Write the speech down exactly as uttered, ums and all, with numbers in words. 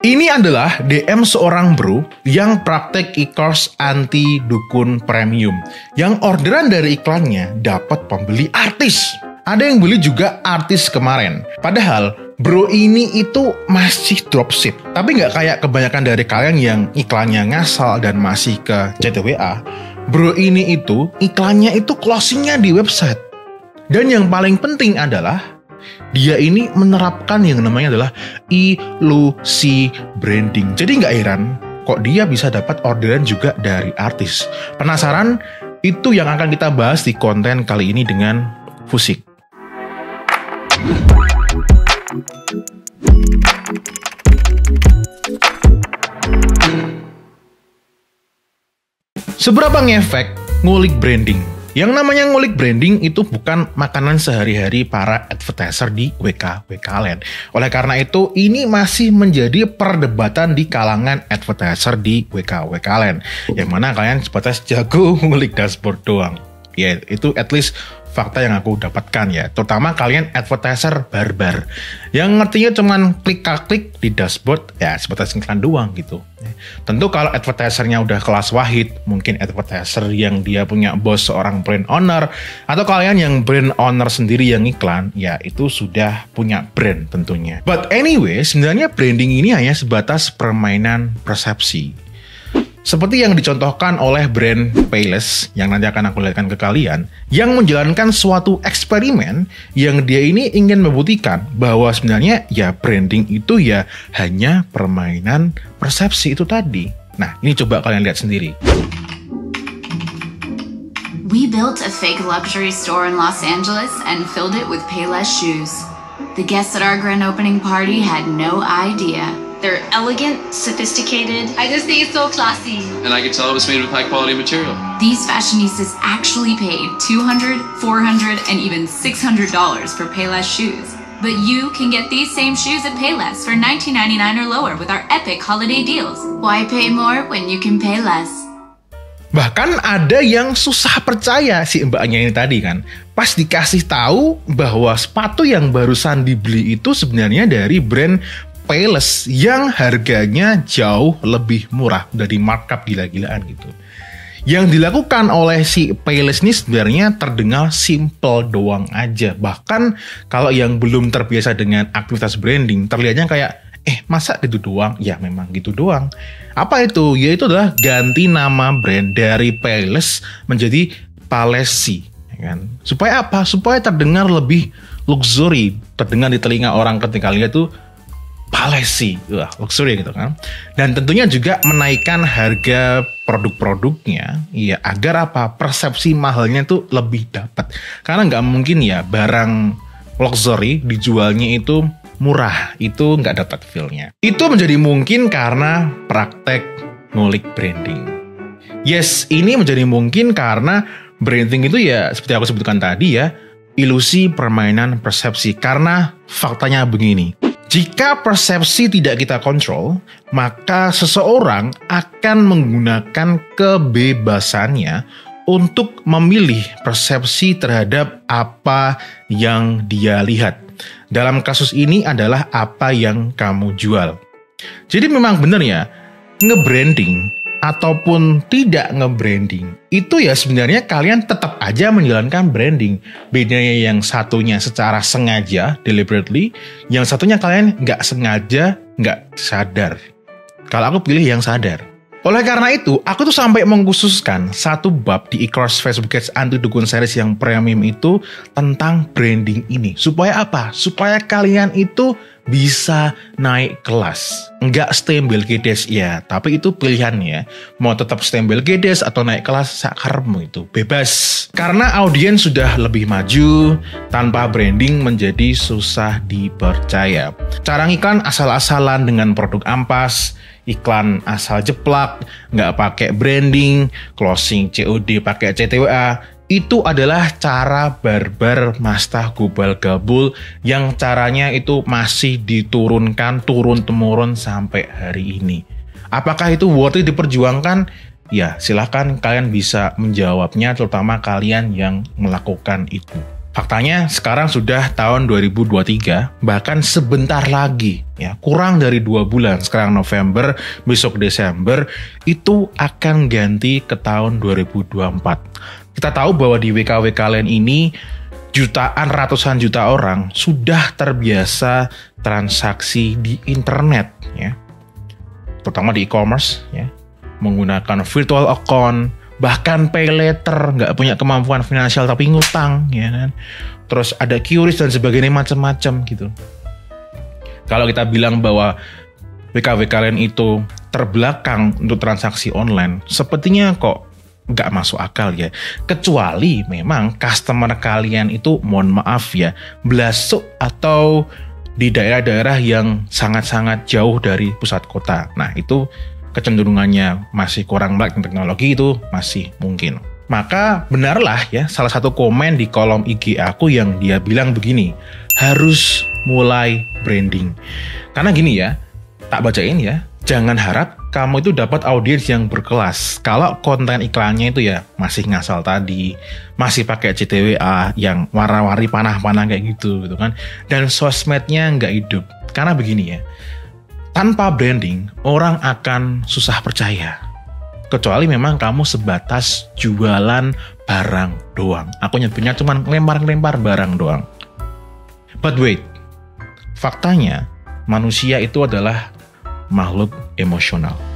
Ini adalah D M seorang bro yang praktek e-course anti dukun premium. Yang orderan dari iklannya dapat pembeli artis. Ada yang beli juga artis kemarin. Padahal bro ini itu masih dropship. Tapi nggak kayak kebanyakan dari kalian yang iklannya ngasal dan masih ke C T W A. Bro ini itu iklannya itu closingnya di website. Dan yang paling penting adalah dia ini menerapkan yang namanya adalah ilusi branding. Jadi nggak heran kok dia bisa dapat orderan juga dari artis. Penasaran? Itu yang akan kita bahas di konten kali ini dengan Fusik. Seberapa ngefek ngulik branding? Yang namanya ngulik branding itu bukan makanan sehari-hari para advertiser di W K W K Land. Oleh karena itu, ini masih menjadi perdebatan di kalangan advertiser di W K W K Land. Yang mana kalian sebatas jago ngulik dashboard doang. Ya, itu at least fakta yang aku dapatkan ya. Terutama kalian advertiser barbar. Yang ngertinya cuman klik-klik di dashboard, ya sebatas iklan doang gitu. Tentu kalau advertisernya udah kelas wahid, mungkin advertiser yang dia punya bos seorang brand owner, atau kalian yang brand owner sendiri yang iklan, ya itu sudah punya brand tentunya. But anyway, sebenarnya branding ini hanya sebatas permainan persepsi. Seperti yang dicontohkan oleh brand Payless, yang nanti akan aku lihatkan ke kalian, yang menjalankan suatu eksperimen yang dia ini ingin membuktikan bahwa sebenarnya ya branding itu ya hanya permainan persepsi itu tadi. Nah, ini coba kalian lihat sendiri. We built a fake luxury store in Los Angeles and filled it with Payless shoes. The guests at our grand opening party had no idea. They're elegant, sophisticated. I just think it's so classy. And I could tell it was made with high quality material. These fashionistas actually paid two hundred dollars, four hundred dollars, and even six hundred dollars for Payless shoes. But you can get these same shoes at Payless for nineteen ninety-nine or lower with our epic holiday deals. Why pay more when you can pay less? Bahkan ada yang susah percaya si mbaknya ini tadi kan. Pas dikasih tahu bahwa sepatu yang barusan dibeli itu sebenarnya dari brand Payless yang harganya jauh lebih murah, dari markup gila-gilaan gitu. Yang dilakukan oleh si Payless ini sebenarnya terdengar simple doang aja. Bahkan kalau yang belum terbiasa dengan aktivitas branding, terlihatnya kayak, eh masa gitu doang? Ya memang gitu doang. Apa itu? Yaitu adalah ganti nama brand dari Payless menjadi Palesi. Ya kan? Supaya apa? Supaya terdengar lebih luxury. Terdengar di telinga orang ketika lihat tuh Palesi, wah luxury gitu kan. Dan tentunya juga menaikkan harga produk-produknya, ya agar apa? Persepsi mahalnya tuh lebih dapat. Karena nggak mungkin ya barang luxury dijualnya itu murah, itu nggak dapat feel-nya. Itu menjadi mungkin karena praktek ngulik branding. Yes, ini menjadi mungkin karena branding itu ya seperti aku sebutkan tadi ya, ilusi permainan persepsi. Karena faktanya begini. Jika persepsi tidak kita kontrol, maka seseorang akan menggunakan kebebasannya untuk memilih persepsi terhadap apa yang dia lihat. Dalam kasus ini adalah apa yang kamu jual. Jadi memang benar ya, nge-branding ataupun tidak nge-branding, itu ya sebenarnya kalian tetap aja menjalankan branding. Bedanya yang satunya secara sengaja, deliberately, yang satunya kalian nggak sengaja, nggak sadar. Kalau aku pilih yang sadar. Oleh karena itu, aku tuh sampai mengkhususkan satu bab di e-course Facebook Ads Anti Dukun Series yang premium itu tentang branding ini. Supaya apa? Supaya kalian itu bisa naik kelas. Enggak stembel gedes ya, tapi itu pilihannya. Mau tetap stembel gedes atau naik kelas sakarmu itu bebas. Karena audiens sudah lebih maju, tanpa branding menjadi susah dipercaya. Cara ngiklan asal-asalan dengan produk ampas, iklan asal jeplak, nggak pakai branding, closing C O D pakai C T W A, itu adalah cara barbar mastah gobal gabul yang caranya itu masih diturunkan turun-temurun sampai hari ini. Apakah itu worth it diperjuangkan? Ya, silahkan kalian bisa menjawabnya, terutama kalian yang melakukan itu. Faktanya sekarang sudah tahun dua ribu dua puluh tiga, bahkan sebentar lagi, ya kurang dari dua bulan, sekarang November, besok Desember, itu akan ganti ke tahun dua ribu dua puluh empat. Kita tahu bahwa di W K W kalian ini, jutaan, ratusan juta orang sudah terbiasa transaksi di internet, ya, terutama di e-commerce, ya, menggunakan virtual account, bahkan pay later, nggak punya kemampuan finansial tapi ngutang, ya kan. Terus ada Q R I S dan sebagainya macam-macam gitu. Kalau kita bilang bahwa W K W kalian itu terbelakang untuk transaksi online, sepertinya kok nggak masuk akal ya. Kecuali memang customer kalian itu, mohon maaf ya, belasuk atau di daerah-daerah yang sangat-sangat jauh dari pusat kota. Nah itu kecenderungannya masih kurang melek teknologi, itu masih mungkin. Maka benarlah ya salah satu komen di kolom I G aku yang dia bilang begini, harus mulai branding. Karena gini ya, tak bacain ya, jangan harap kamu itu dapat audiens yang berkelas kalau konten iklannya itu ya masih ngasal tadi, masih pakai C T W A yang warna-warni panah-panah kayak gitu gitu kan, dan sosmednya nggak hidup. Karena begini ya, tanpa branding, orang akan susah percaya. Kecuali memang kamu sebatas jualan barang doang. Aku nyebutnya cuma lempar-lempar barang doang. But wait, faktanya manusia itu adalah makhluk emosional.